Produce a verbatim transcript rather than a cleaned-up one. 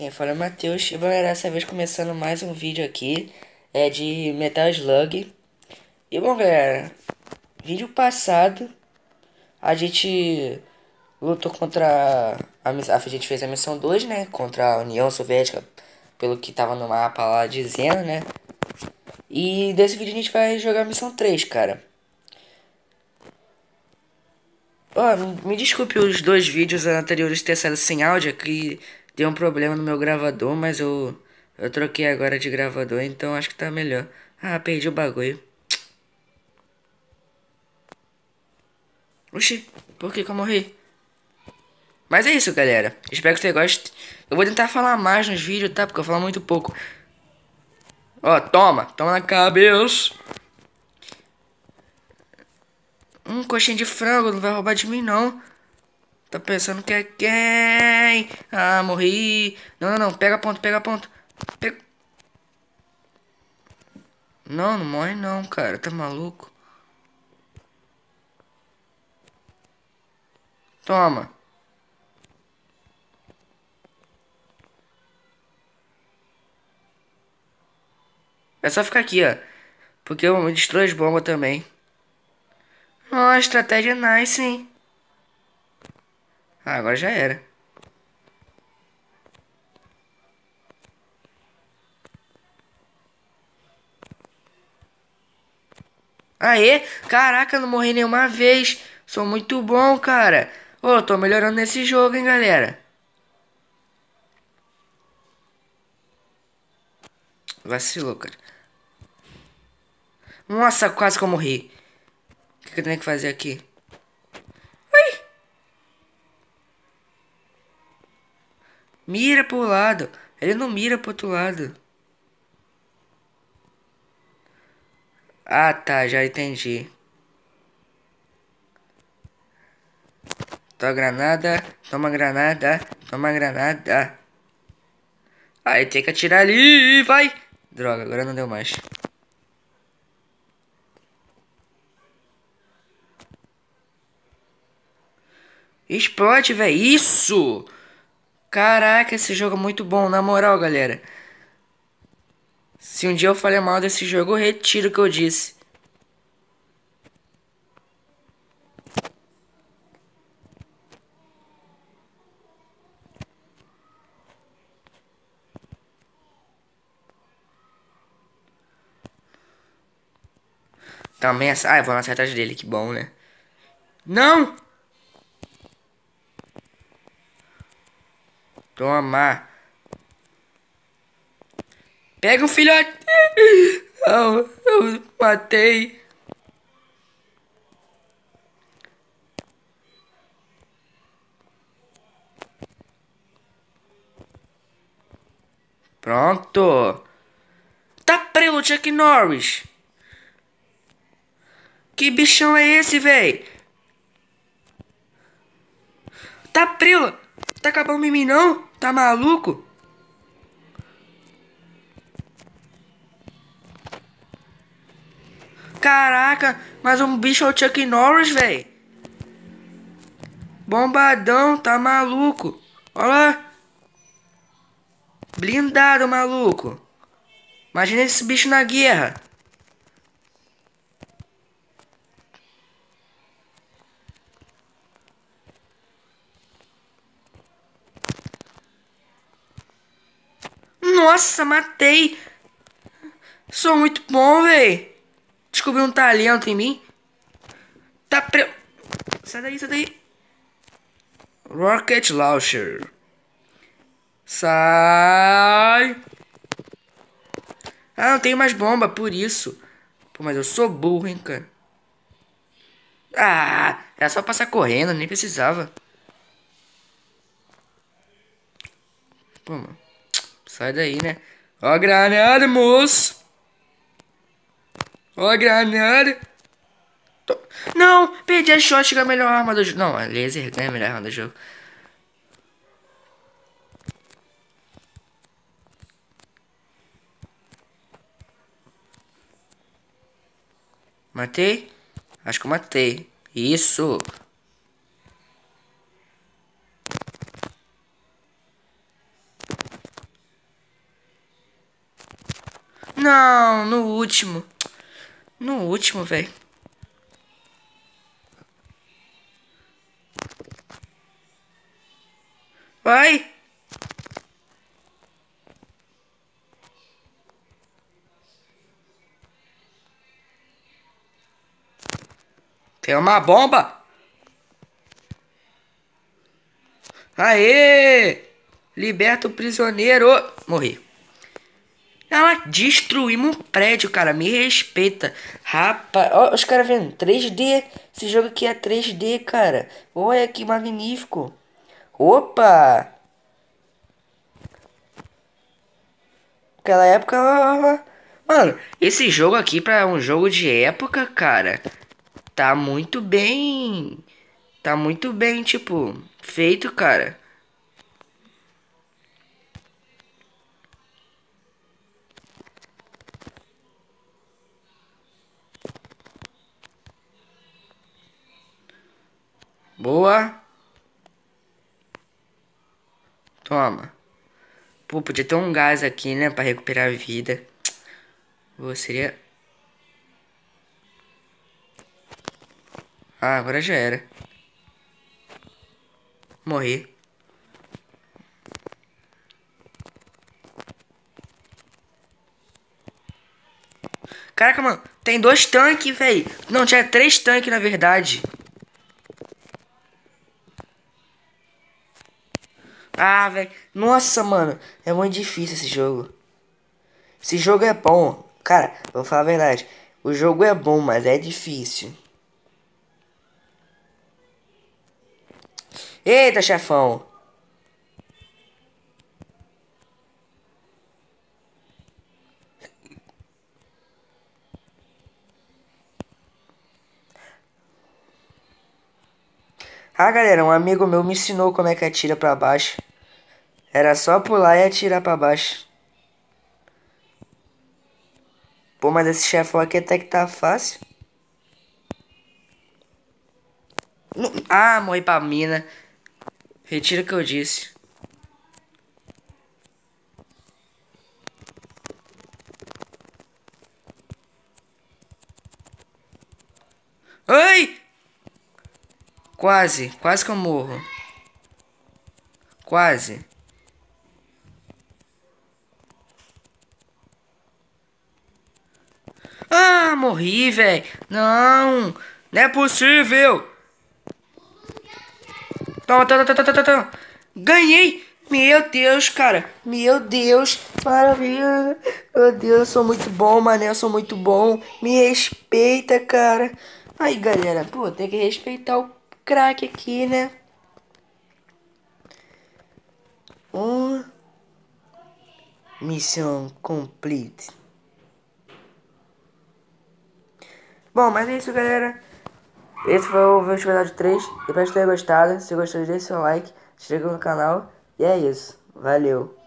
Quem fala é o Matheus. E galera, dessa vez começando mais um vídeo aqui. É de Metal Slug. E bom galera, vídeo passado a gente lutou contra a, miss- a gente fez a missão dois, né? Contra a União Soviética, pelo que tava no mapa lá dizendo, né? E desse vídeo a gente vai jogar a missão três, cara. Ó, me desculpe os dois vídeos anteriores ter saído sem áudio, é que deu um problema no meu gravador, mas eu, eu troquei agora de gravador, então acho que tá melhor. Ah, perdi o bagulho. Oxi, por que que eu morri? Mas é isso, galera. Espero que você goste. Eu vou tentar falar mais nos vídeos, tá? Porque eu falo muito pouco. Ó, toma, toma na cabeça. Um coxinha de frango, não vai roubar de mim, não. Tá pensando que é quem? Ah, morri. Não, não, não. Pega ponto, pega ponto. Pega... Não, não morre não, cara. Tá maluco? Toma. É só ficar aqui, ó. Porque eu destruo as bombas também. Ó, estratégia nice, hein? Ah, agora já era. Aê! Caraca, não morri nenhuma vez. Sou muito bom, cara. Ô, tô melhorando nesse jogo, hein, galera. Vacilou, cara. Nossa, quase que eu morri. O que que eu tenho que fazer aqui? Mira pro lado. Ele não mira pro outro lado. Ah, tá, já entendi. Toma granada, toma granada, toma granada. Aí tem que atirar ali, vai. Droga, agora não deu mais. Explode, velho. Isso! Caraca, esse jogo é muito bom, na moral, galera. Se um dia eu falei mal desse jogo, eu retiro o que eu disse. Também essa. Ah, eu vou lançar atrás dele, que bom, né? Não! Toma! Pega o filhote! Não, eu matei. Pronto! Tá preso, Chuck Norris! Que bichão é esse, véi? Tá preso! Tá acabando em mim, não? Tá maluco? Caraca, mas um bicho é o Chuck Norris, véi. Bombadão, tá maluco? Olha lá. Blindado, maluco. Imagina esse bicho na guerra. Nossa, matei. Sou muito bom, véi. Descobri um talento em mim. Tá pre... Sai daí, sai daí. Rocket Launcher. Sai. Ah, não tenho mais bomba, por isso. Pô, mas eu sou burro, hein, cara. Ah, era só passar correndo, nem precisava. Pô, mano. Sai daí, né? Ó a granada, moço. Ó a granada. Tô- Não, perdi a shot, que é a melhor arma do jogo. Não, a laser gun é a melhor arma do jogo. Matei? Acho que eu matei. Isso. Não, no último. No último, velho. Vai! Tem uma bomba! Aê! Liberta o prisioneiro! Morri. Ah, destruímos um prédio, cara. Me respeita. Rapaz, ó, os caras vendo. três D. Esse jogo aqui é três D, cara. Olha que magnífico. Opa! Aquela época. Mano, esse jogo aqui, pra um jogo de época, cara, tá muito bem. Tá muito bem, tipo, feito, cara. Boa. Toma. Pô, podia ter um gás aqui, né, pra recuperar a vida. Pô, seria. Ah, agora já era. Morri. Caraca, mano, tem dois tanques, velho. Não, tinha três tanques, na verdade. Ah, velho. Nossa, mano. É muito difícil esse jogo. Esse jogo é bom. Cara, vou falar a verdade. O jogo é bom, mas é difícil. Eita, chefão. Ah, galera, um amigo meu me ensinou como é que atira pra baixo. Era só pular e atirar pra baixo. Pô, mas esse chefão aqui até que tá fácil. Não- Ah, morri pra mina. Retira o que eu disse. Ai! Quase, quase que eu morro. Quase. Ah, morri, velho. Não, não é possível. Toma, toma, toma, toma, toma, toma. Ganhei. Meu Deus, cara. Meu Deus. Maravilha. Meu Deus, eu sou muito bom, mané. Eu sou muito bom. Me respeita, cara. Aí, galera. Pô, tem que respeitar o craque aqui, né? Um. Missão complete. Bom, mas é isso, galera. Esse foi o meu episódio três. Espero que tenha gostado. Se gostou, deixe seu like, se inscreva no canal. E é isso. Valeu.